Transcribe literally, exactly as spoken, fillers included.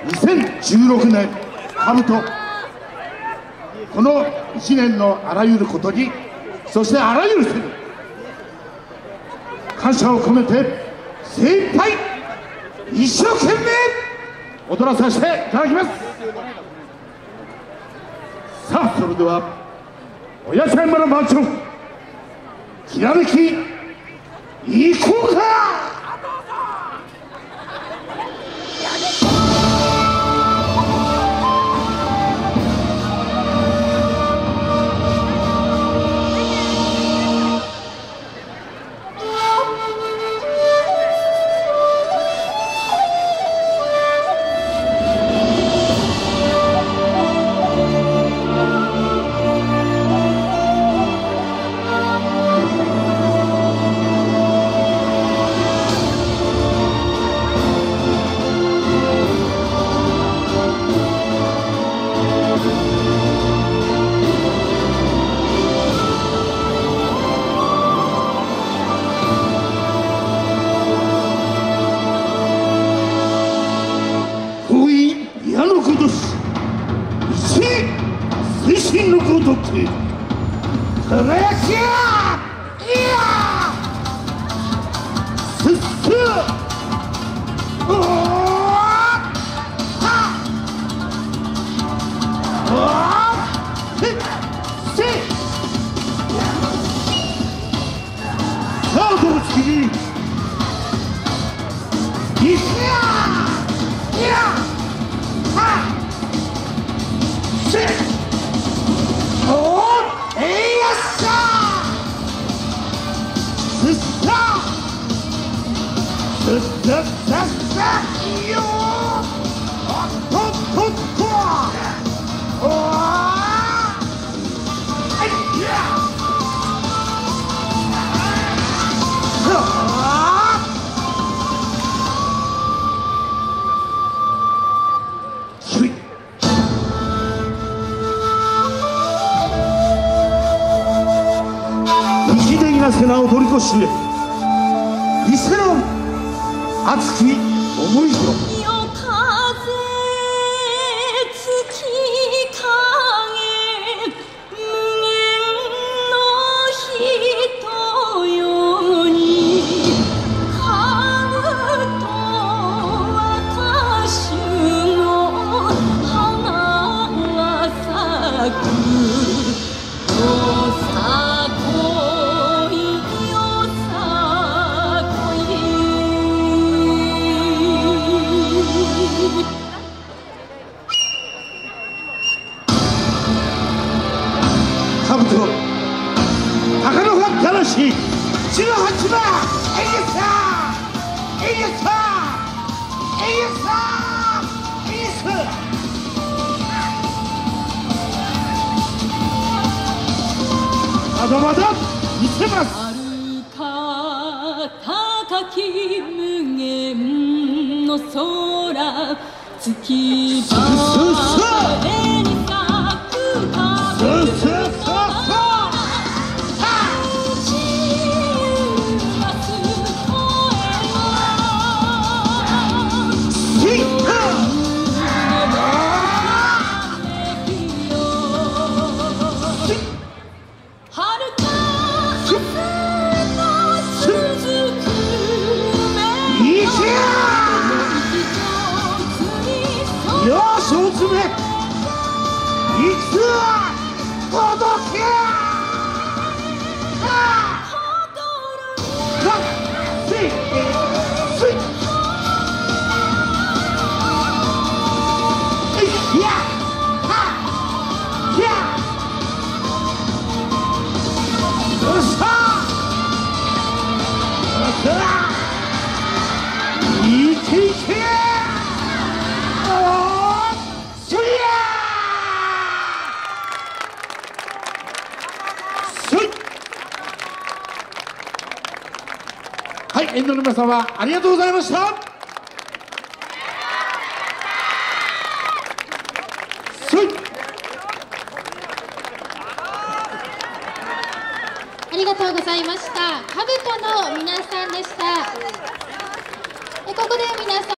にせんじゅうろくねん兜、このいちねんのあらゆることに、そしてあらゆる人に感謝を込めて精一杯一生懸命踊らさせていただきます。さあ、それでは親父山の番長、きらめきいこうか。矢のごとし一推進のごとく輝きやいやすっすおーはおーせせさあどうつきにいくやいや背中を取り越し伊勢の熱き思いをじゅうはちばんえげさえげさえげさえげさまだまだ見せます。 遥か高き無限の空、月ばれに咲くためよし、大詰めいつ届けいけいけはい、沿道の皆様ありがとうございました。 ありがとうございました。兜の皆さんでした。ここで皆さん